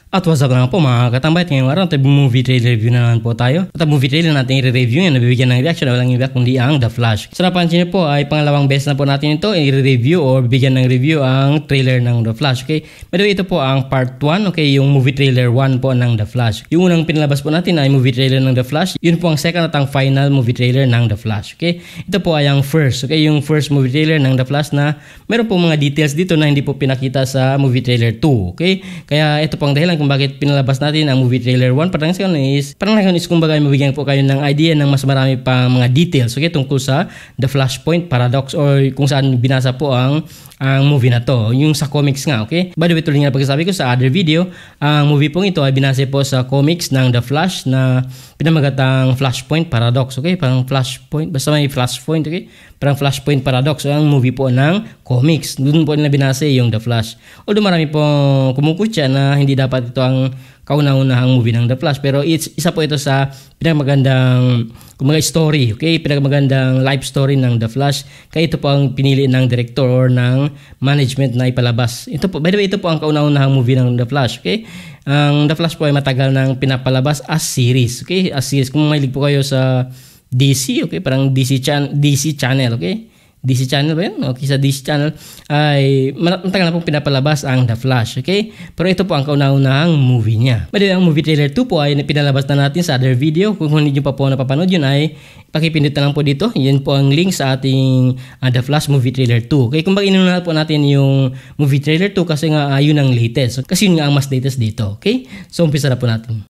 At what's up na po mga katambay, at ngayong araw movie trailer review na naman po tayo. At ang movie trailer natin i-review yan, nabibigyan ng reaction na walang iba kundi ang The Flash. Sa napansin niyo po ay pangalawang beses na po natin ito i-review o bibigyan ng review ang trailer ng The Flash. Okay, pero ito po ang part 1, okay, yung movie trailer 1 po ng The Flash. Yung unang pinalabas po natin ay movie trailer ng The Flash, yun po ang second at ang final movie trailer ng The Flash. Okay, ito po ay ang first, okay, yung first movie trailer ng The Flash na meron po mga details dito na hindi po pinakita sa movie trailer 2. Okay, kaya ito po ang dahilan kung bakit pinalabas natin ang movie trailer 1. Parang ngayon is kumbaga mabigyan po kayo ng idea ng mas marami pa mga details, okay, tungkol sa The Flashpoint Paradox or kung saan binasa po ang movie na to, yung sa comics nga, okay. By the way, tuloy nga pagkasabi ko sa other video, ang movie pong ito ay binase po sa comics ng The Flash na pinamagatang Flashpoint Paradox, okay, parang Flashpoint, basta may Flashpoint, okay, parang Flashpoint Paradox, so ang movie po ng comics, doon po nila binase yung The Flash. Although marami pong kumukutya na hindi dapat ito ang kauna-unahang movie ng The Flash, pero isa po ito sa pinakamagandang kumaga story, okay, pinakamagandang life story ng The Flash, kaya ito po ang pinili ng director or ng management na ipalabas. Ito po, by the way, ito po ang kauna-unahang movie ng The Flash, okay. Ang The Flash po ay matagal nang pinapalabas as series, okay, as series. Kung mahilig po kayo sa DC, okay, parang DC channel, okay, DC channel ba yun? Okay, sa DC channel ay matagal na pong pinapalabas ang The Flash, okay? Pero ito po ang kauna-unahang movie niya. Bali, ang movie trailer 2 po ay pinalabas na natin sa other video. Kung hindi nyo pa po napapanood yun ay pakipindot na lang po dito. Yan po ang link sa ating The Flash movie trailer 2. Okay, kung bakit inuna po natin yung movie trailer 2 kasi nga yun ang latest. Kasi yun nga ang mas latest dito, okay? So umpisa na po natin.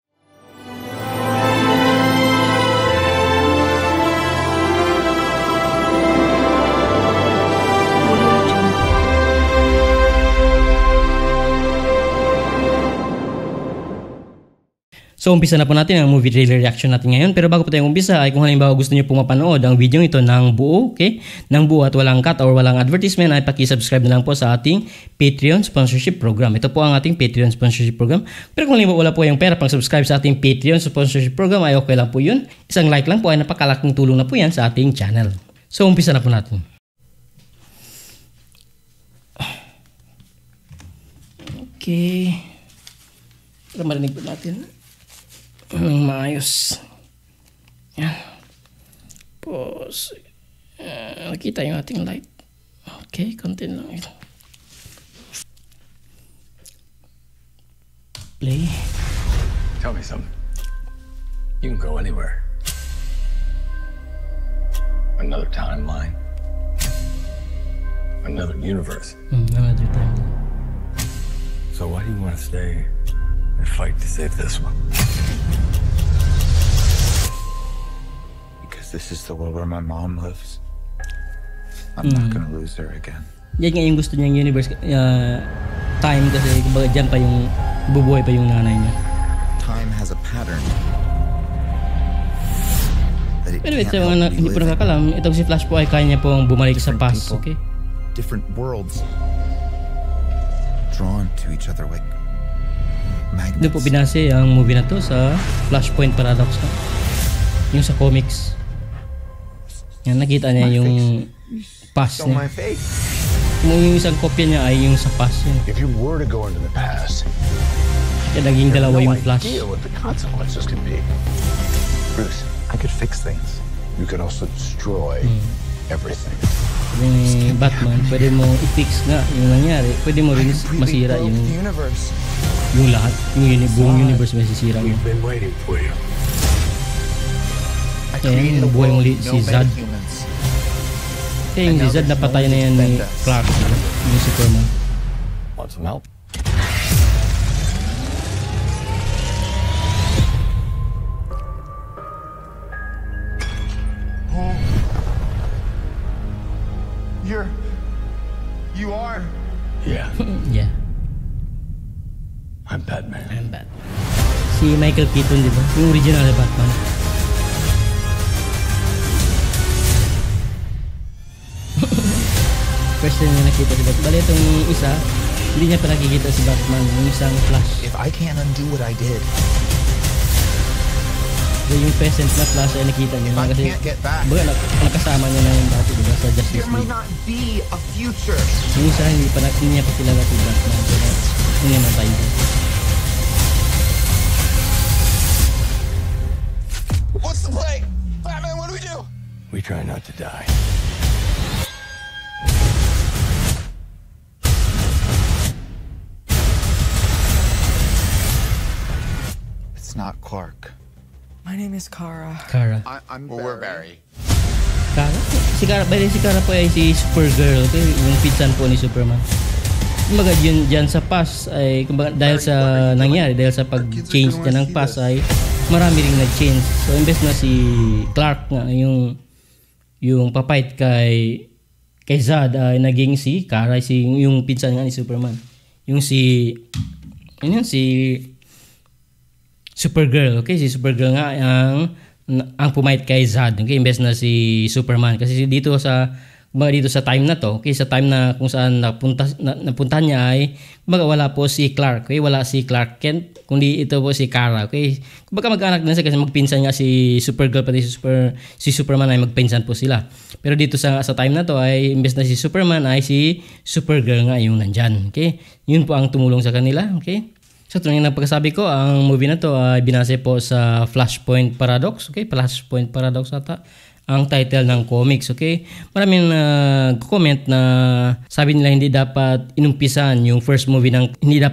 So umpisa na po natin ang movie trailer reaction natin ngayon. Pero bago po tayong umpisa ay kung halimbawa gusto niyo po mapanood ang video ito ng buo, okay, ng buo at walang cut or walang advertisement, ay paki-subscribe na lang po sa ating Patreon sponsorship program. Ito po ang ating Patreon sponsorship program. Pero kung halimbawa wala po yung pera pang subscribe sa ating Patreon sponsorship program ay okay lang po yun. Isang like lang po ay napakalaking tulong na po yan sa ating channel. So umpisa na po natin. Okay. Para marinig po natin ng maayos. Yan. Pause. Nakita yung ating light. Okay, konti lang ito. Play. Tell me something. You can go anywhere. Another timeline. Another universe. Another timeline. So why do you want to stay and fight to save this one? Because this is the world where my mom lives. I'm not gonna lose her again. Yan nga yung gusto niyang universe, time, kasi kumbaga dyan pa yung bubuhay pa yung nanay niya. Time has a pattern. Pero ito mga hindi po nakakalam, itong si Flash po ay kaya niya pong bumalik sa past, okay? Different worlds drawn to each other like magnets. Doon po binase ang movie na to sa Flashpoint Paradox na. Yung sa comics. Yan, nakita niya yung past niya. Kung yung isang kopya niya ay yung sa past niya. If you were to go into the past, kaya naging dalawa yung Flash. what the consequences could be. Bruce, I could fix things. You could also destroy everything. Yung Batman, pwede mo i-fix nga yung nangyari. Pwede mo rin masira yung lahat. Yung buong universe masisira mo. We've been waiting for you. Kaya nabuhay muli si Zod. Kaya yung si Zod napatay na yan ni Clark, yung Superman. Want some help? You are? Yeah. Yeah. I'm Batman. I'm Batman. Si Michael Keaton, di ba? Yung original na Batman. First time niya nakita si Batman. Bali itong isa, hindi niya pa nakikita si Batman. Yung isang Flash. If I can't undo what I did, So, yung present na Flash ay nakita niyo na kasi baga nakasama niya na yung dati, diba, sa Justice there might League. not be a future. Yung isa hindi niya pa kilala si Batman, kaya hindi namatay din. about to die. It's not Clark. My name is Kara. Kara. I'm We're Barry. Kara? Si Kara po ay si Supergirl, okay? Yung pinsan po ni Superman. Kumbaga dyan sa past ay kumbaga, dahil sa nangyari, dahil sa pag-change niya ng past ay marami ring nag-change. So imbes na si Clark nga yung papait kay Zod ay naging si Kara, yung pinsan nga ni Superman. Yung si Supergirl, okay? Si Supergirl nga ang pumait kay Zod, okay? Imbes na si Superman. Kasi dito sa time na to, okay? Sa time na kung saan napunta niya ay wala po si Clark, okay? Wala si Clark Kent, kundi ito po si Kara, okay? Kumbaga mag-anak din sila kasi magpinsan nga si Supergirl pati si Superman ay magpinsan po sila. Pero dito sa time na to ay imbes na si Superman ay si Supergirl nga yung nandyan, okay? Yun po ang tumulong sa kanila, okay? So ito yung pagkasabi ko, ang movie na to ay binase po sa Flashpoint Paradox, okay? Flashpoint Paradox ata ang title ng comics, okay? Maraming comment na sabi nila hindi dapat inumpisahan yung first movie ng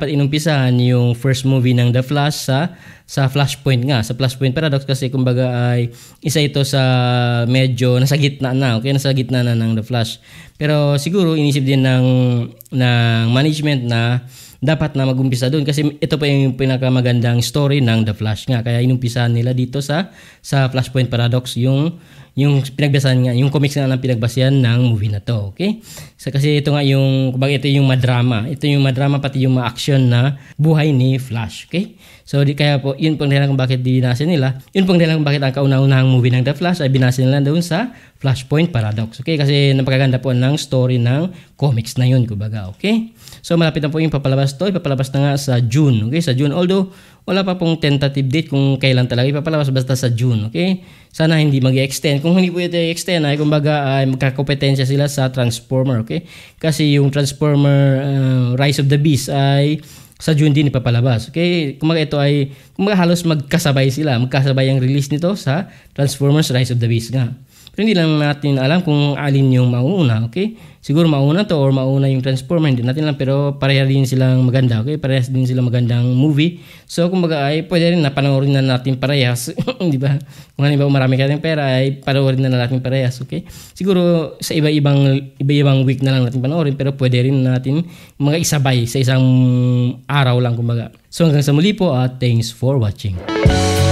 The Flash sa Flashpoint nga, sa Flashpoint Paradox kasi kumbaga ay isa ito sa medyo nasa gitna na, okay? Nasa gitna na ng The Flash. Pero siguro inisip din ng management na dapat na mag-umpisa doon kasi ito pa yung pinakamagandang story ng The Flash nga, kaya inumpisahan nila dito sa Flashpoint Paradox yung pinagbasehan nga, yung comics nga ng pinagbasehan ng movie na to, okay? So, kasi ito nga kumbaga ito yung madrama pati yung ma-action na buhay ni Flash, okay? So kaya po yun pang dahilan kung bakit binase nila, yun pang dahilan kung bakit ang kauna-unahang movie ng The Flash ay binase nila doon sa Flashpoint Paradox, okay? Kasi napakaganda po ng story ng comics na yun, kumbaga, okay? So malapit na po yung ipapalabas na nga sa June, okay? Sa June, although wala pa pong tentative date kung kailan talaga ipapalabas, basta sa June, okay? Sana hindi mag-extend. Kung hindi po ito i-extend ay kumbaga ay magkakompetensya sila sa Transformer, okay? Kasi yung Transformer Rise of the Beast ay sa June din ipapalabas, okay? Kumbaga ito ay halos magkasabay ang release nito sa Transformers Rise of the Beast nga. Pero hindi lang natin alam kung alin yung mauna, okay? Siguro mauna to or mauna yung Transformer, hindi natin alam, pero pareha din silang maganda, okay? Parehas din silang magandang movie. So kumbaga ay pwede rin na panoorin na natin parehas, di ba? Kung halimbawa marami kayong pera ay panoorin na natin parehas, okay? Siguro sa iba-ibang week na lang natin panoorin, pero pwede rin natin mga isabay sa isang araw lang kumbaga. So hanggang sa muli po at thanks for watching.